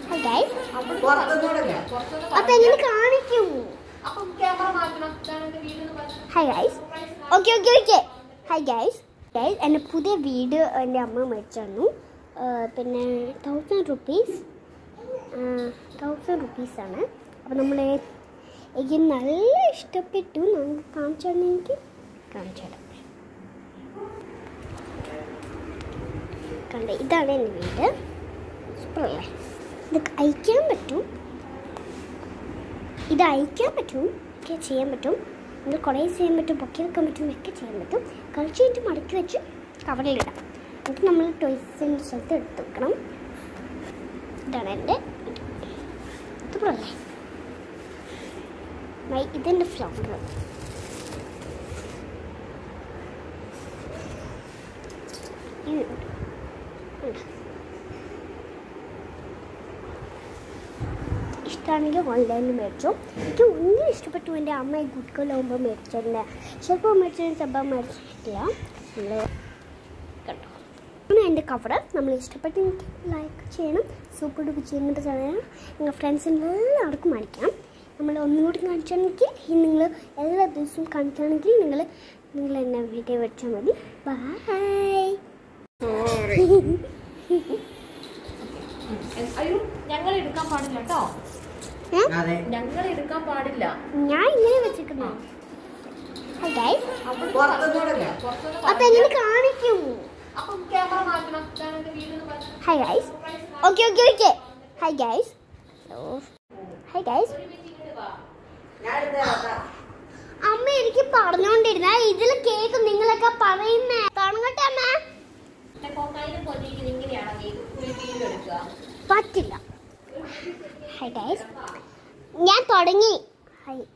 Hi guys. Apa ini kaanikum? Hi guys. Okay. Hi guys. Guys, and പുതിയ വീട് എൻ്റെ അമ്മ മേടിച്ചു. പിന്നെ 1000 rupees. 1000 rupees ആണ്. അപ്പോൾ നമ്മൾ എനിക്ക് നല്ല ഇഷ്ടപ്പെട്ടു. നമുക്ക് കാണിച്ചാണെങ്കിൽ കാണിച്ചാലും. കണ്ടേ, ഇതാണ് എൻ്റെ വീട്. സൂപ്പർ അല്ലേ? ഇത് അയക്കാൻ പറ്റും. ഒക്കെ ചെയ്യാൻ പറ്റും. നമ്മൾ കുറേ ചെയ്യാൻ പറ്റും, പൊക്കി വെക്കാൻ പറ്റും, ഒക്കെ ചെയ്യാൻ പറ്റും. കളിച്ച് കഴിഞ്ഞിട്ട് മടക്കി വെച്ച് കവറിലിടാം. എന്നിട്ട് നമ്മൾ ടോയ്സിൻ്റെ സ്ഥലത്ത് എടുത്ത് വെക്കണം. ഇതാണ് എൻ്റെ സൂപ്പർ അല്ലേ? ഇതെൻ്റെ ഫ്ലവർ. ഇഷ്ടമാണെങ്കിൽ ഓൺലൈനിൽ മേടിച്ചു. എനിക്ക് ഒന്നും ഇഷ്ടപ്പെട്ടു. എൻ്റെ അമ്മ ഗുഡ് ഗേളാകുമ്പോൾ മേടിച്ചിട്ടുണ്ട്. ചിലപ്പോൾ മേടിച്ചിട്ട് ചിലപ്പോൾ മേടിച്ചിട്ടില്ല. നമ്മൾ കണ്ടോ, അങ്ങനെ എൻ്റെ കവർ നമ്മൾ ഇഷ്ടപ്പെട്ട് എനിക്ക് ലൈക്ക് ചെയ്യണം, സൂപ്പർ ഡൂപ്പ് ചെയ്യുന്നത് ചെയ്യണം. നിങ്ങൾ ഫ്രണ്ട്സിന് എല്ലാവർക്കും കാണിക്കണം. നമ്മൾ ഒന്നുകൂടി കാണിച്ചാണെങ്കിൽ നിങ്ങൾ എല്ലാ ദിവസവും കാണിക്കുകയാണെങ്കിൽ നിങ്ങൾ എന്നെ വീഡിയോ വെച്ചാൽ മതി. ബൈ. ഞങ്ങൾ എടുക്കാൻ പാടില്ല കേട്ടോ. ഞങ്ങൾ എടുക്കാൻ പാടില്ല. ഞാൻ ഇങ്ങനെ വെച്ചിരിക്കുന്നു. അപ്പൊ എങ്ങനെ കാണിക്കും? Hi guys. Okay. Hi guys. അമ്മ എനിക്ക് പറഞ്ഞോണ്ടിരുന്ന ഇതിൽ കേക്ക് നിങ്ങളൊക്കെ പറയുന്നേ തുടങ്ങട്ടെ അമ്മ. പറ്റില്ല. ഹായ് ഗൈസ്, ഞാൻ തുടങ്ങി. ഹായ്.